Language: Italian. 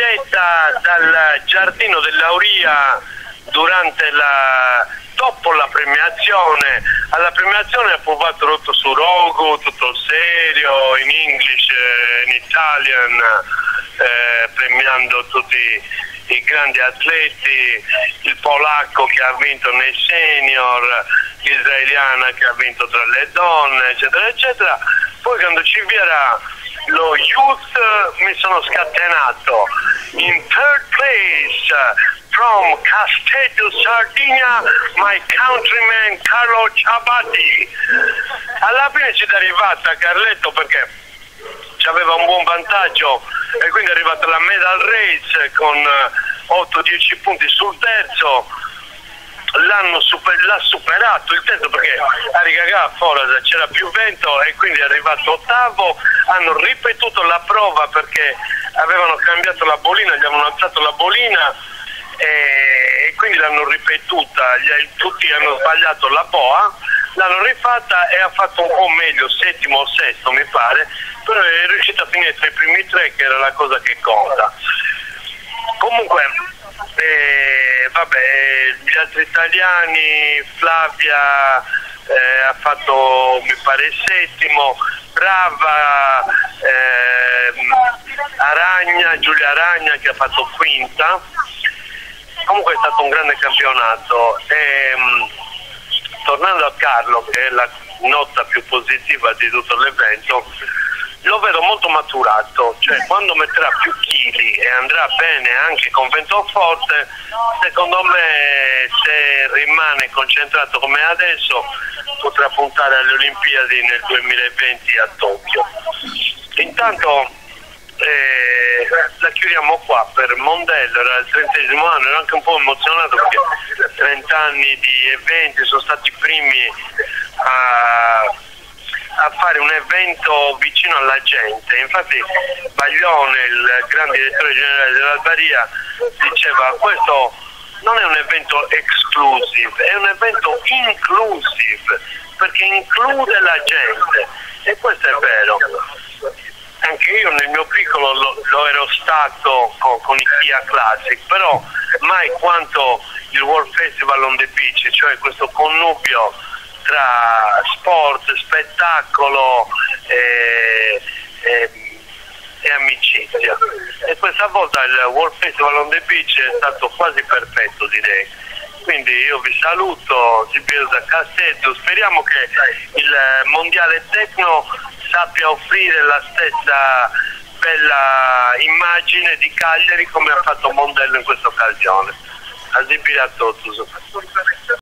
diretta dal Giardino dell'Auria dopo la premiazione. Alla premiazione ha provato rotto su Rogo, tutto serio, in English, in Italian, premiando tutti i grandi atleti, il polacco che ha vinto nei senior, l'israeliana che ha vinto tra le donne, eccetera, eccetera. Poi quando ci verrà lo youth mi sono scatenato. In third place from Castello Sardegna, my countryman Carlo Ciabatti. Alla fine ci è arrivata Carletto perché aveva un buon vantaggio e quindi è arrivata la medal race con 8-10 punti sul terzo. L'ha superato il terzo perché a Rigagà Foras c'era più vento e quindi è arrivato ottavo. Hanno ripetuto la prova perché avevano cambiato la bolina, gli avevano alzato la bolina e quindi l'hanno ripetuta, tutti hanno sbagliato la boa, l'hanno rifatta e ha fatto un po' meglio, settimo o sesto mi pare, però è riuscito a finire tra i primi tre, che era la cosa che conta. Comunque gli altri italiani, Flavia ha fatto mi pare settimo, Brava, Giulia Aragna che ha fatto quinta. Comunque è stato un grande campionato e, tornando a Carlo, che è la nota più positiva di tutto l'evento, lo vedo molto maturato, cioè quando metterà più chili e andrà bene anche con vento forte, secondo me se rimane concentrato come adesso potrà puntare alle Olimpiadi nel 2020 a Tokyo. Intanto la chiudiamo qua per Mondello, era il 30° anno, ero anche un po' emozionato perché 30 anni di eventi, sono stati i primi a fare un evento vicino alla gente. Infatti Baglione, il grande direttore generale dell'Albaria, diceva questo non è un evento exclusive, è un evento inclusive perché include la gente e questo è vero. Anche io nel mio piccolo lo ero stato con i Kia Classic, però mai quanto il World Festival on the Beach, cioè questo connubio tra sport, spettacolo e amicizia. E questa volta il World Festival on the Beach è stato quasi perfetto, direi. Quindi io vi saluto, Sibirio da Castello, speriamo che il mondiale tecno sappia offrire la stessa bella immagine di Cagliari come ha fatto Mondello in questa occasione. A Sibirio a tutti.